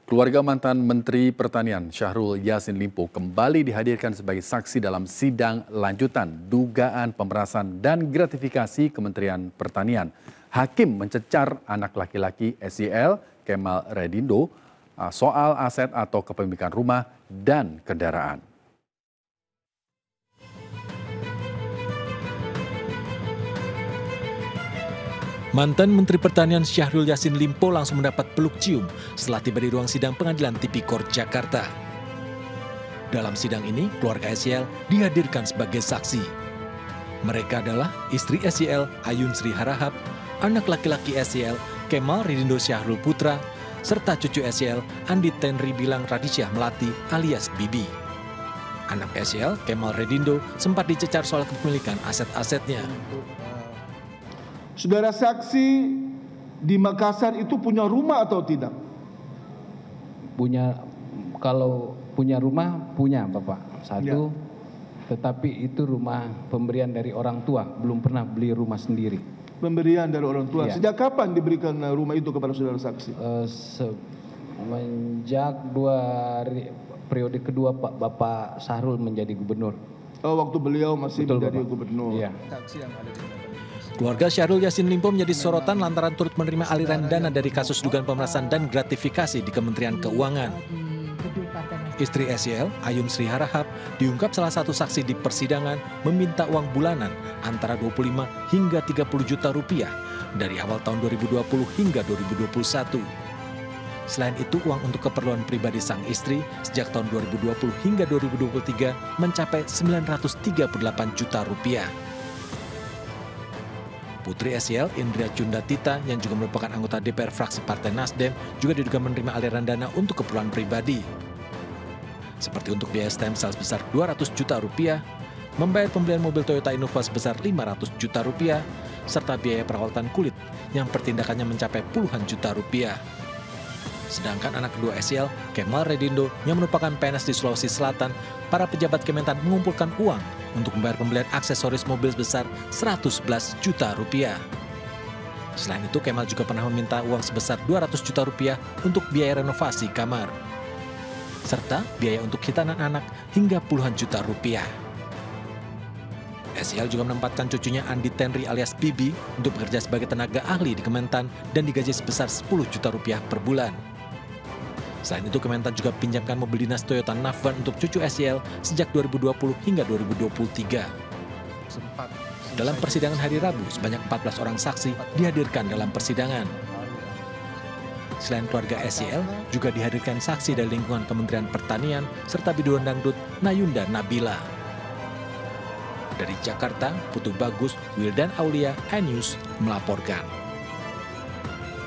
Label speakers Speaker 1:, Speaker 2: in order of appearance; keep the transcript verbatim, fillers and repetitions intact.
Speaker 1: Keluarga mantan Menteri Pertanian Syahrul Yassin Limpo kembali dihadirkan sebagai saksi dalam sidang lanjutan dugaan pemerasan dan gratifikasi Kementerian Pertanian. Hakim mencecar anak laki-laki S Y L, Kemal Redindo, soal aset atau kepemilikan rumah dan kendaraan.
Speaker 2: Mantan Menteri Pertanian Syahrul Yassin Limpo langsung mendapat peluk cium setelah tiba di ruang sidang Pengadilan Tipikor Jakarta. Dalam sidang ini, keluarga S Y L dihadirkan sebagai saksi. Mereka adalah istri S Y L, Ayun Sri Harahap, anak laki-laki S Y L, Kemal Redindo Syahrul Putra, serta cucu S Y L, Andi Tenri Bilang Radisyah Melati alias Bibi. Anak S Y L, Kemal Redindo, sempat dicecar soal kepemilikan aset-asetnya.
Speaker 3: Saudara saksi di Makassar itu punya rumah atau tidak?
Speaker 4: Punya, kalau punya rumah punya Bapak, satu. Ya. Tetapi itu rumah pemberian dari orang tua, belum pernah beli rumah sendiri.
Speaker 3: Pemberian dari orang tua. Ya. Sejak kapan diberikan rumah itu kepada saudara saksi?
Speaker 4: Uh, semenjak dua periode kedua Pak Bapak Syahrul menjadi gubernur.
Speaker 3: Oh, waktu beliau masih Betul, menjadi Bapak. gubernur.
Speaker 4: Ya.
Speaker 2: Keluarga Syahrul Yassin Limpo menjadi sorotan lantaran turut menerima aliran dana dari kasus dugaan pemerasan dan gratifikasi di Kementerian Keuangan. Istri S Y L, Ayun Sri Harahap, diungkap salah satu saksi di persidangan meminta uang bulanan antara dua puluh lima hingga tiga puluh juta rupiah dari awal tahun dua ribu dua puluh hingga dua ribu dua puluh satu. Selain itu, uang untuk keperluan pribadi sang istri sejak tahun dua ribu dua puluh hingga dua ribu dua puluh tiga mencapai sembilan ratus tiga puluh delapan juta rupiah. Putri S Y L, Indria Cundatita, yang juga merupakan anggota D P R fraksi Partai Nasdem, juga diduga menerima aliran dana untuk keperluan pribadi. Seperti untuk biaya stem cell sebesar dua ratus juta rupiah, membayar pembelian mobil Toyota Innova sebesar lima ratus juta rupiah, serta biaya perawatan kulit yang pertindakannya mencapai puluhan juta rupiah. Sedangkan anak kedua S Y L, Kemal Redindo, yang merupakan P N S di Sulawesi Selatan, para pejabat Kementan mengumpulkan uang untuk membayar pembelian aksesoris mobil sebesar seratus sebelas juta rupiah. Selain itu, Kemal juga pernah meminta uang sebesar dua ratus juta rupiah untuk biaya renovasi kamar, serta biaya untuk hitanan anak hingga puluhan juta rupiah. S Y L juga menempatkan cucunya Andi Tenri alias Bibi untuk bekerja sebagai tenaga ahli di Kementan dan digaji sebesar sepuluh juta rupiah per bulan. Selain itu, Kementan juga pinjamkan mobil dinas Toyota Navvan untuk cucu S Y L sejak dua ribu dua puluh hingga dua ribu dua puluh tiga. Dalam persidangan hari Rabu, sebanyak empat belas orang saksi dihadirkan dalam persidangan. Selain keluarga S Y L, juga dihadirkan saksi dari lingkungan Kementerian Pertanian serta biduan dangdut Nayunda Nabila. Dari Jakarta, Putu Bagus, Wildan Aulia, iNews melaporkan.